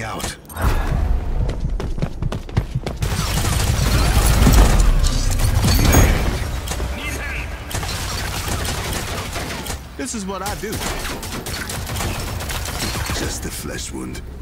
out. This is what I do. Just a flesh wound.